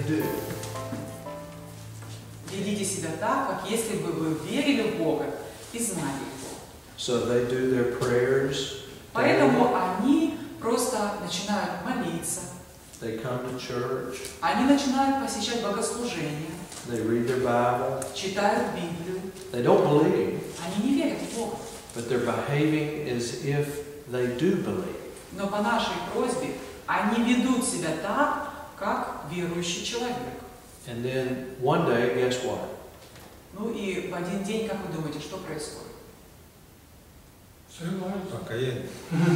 do. Ведите себя так, как если бы вы верили в Бога и знали Его. So they do their prayers. Поэтому они просто начинают молиться, They come to church. они начинают посещать богослужения, They read their Bible. читают Библию. They don't believe, Они не верят в Бога. but they're behaving as if they do believe. Но по нашей просьбе они ведут себя так, как верующий человек. And then one day, guess what? Ну и в один день, как вы думаете, что происходит? Покаяние.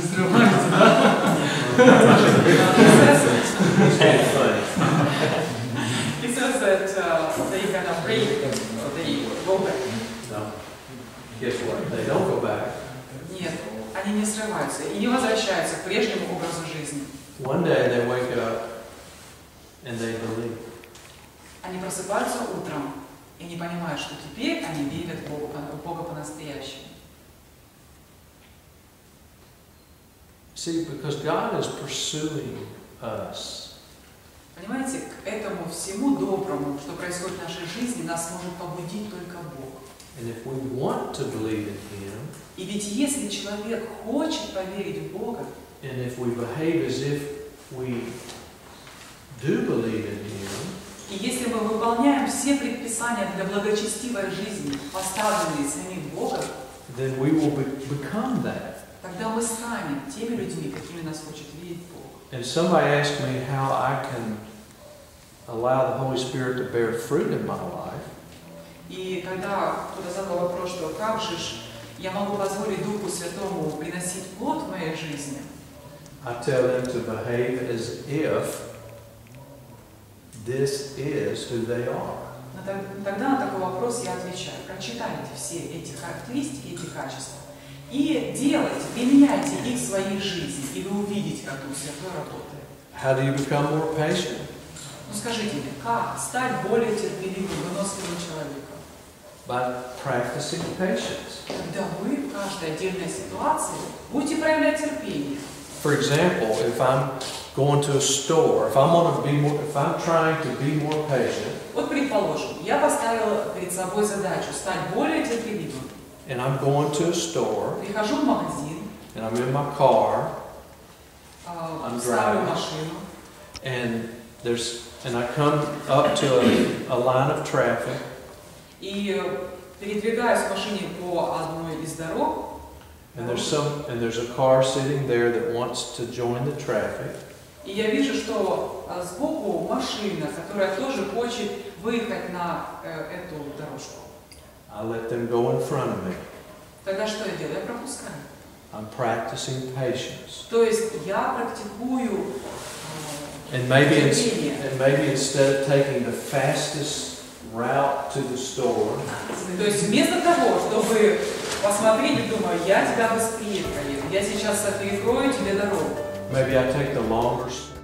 He says that they kind of break, they go back. No. Guess what? They don't go back. Нет, они не срываются и не возвращаются к прежнему образу жизни. One day they wake up and they believe. Они просыпаются утром и не понимают, что теперь они верят в Бога по-настоящему. See, because God is pursuing us. Понимаете, к этому всему доброму, что происходит в нашей жизни, нас может побудить только Бог. And if we want to believe in Him, И ведь если человек хочет поверить в Бога, and if we behave as if we do believe in Him, и если мы выполняем все предписания для благочестивой жизни, поставленные самим Богом, then we will become that. тогда мы станем теми людьми, какими нас хочет видеть Бог. And somebody asked me how I can allow the Holy Spirit to bear fruit in my life. И когда кто-то задал вопрос, что как же я могу позволить Духу Святому приносить плод в моей жизни, I tell them to behave as if this is who they are. тогда на такой вопрос я отвечаю: прочитайте все эти характеристики, эти качества, и делайте, применяйте их в своей жизни, и вы увидите, как Дух Святой работает. How do you become more patient? Ну скажите мне, как стать более терпеливым, выносливым человеком? By practicing patience. Когда вы в каждой отдельной ситуации будете проявлять терпение. For example, if I'm going to a store, if I'm trying to be more patient, Вот предположим, я поставила перед собой задачу стать более терпеливым. and I'm going to a store, Прихожу в магазин, and I'm in my car, ставлю driving. машину, and I come up to a line of traffic, и передвигаюсь в машине по одной из дорог, and there's a car sitting there that wants to join the traffic. и я вижу, что сбоку машина, которая тоже хочет выехать на эту дорожку. I let them go in front of me. Тогда что я делаю? Я пропускаю. I'm practicing patience. То есть я практикую And maybe терпение. instead of taking the fastest route to the store, То есть вместо того, чтобы посмотреть и думать, я тебя быстрее проеду, я сейчас перекрою тебе дорогу. maybe I take the longer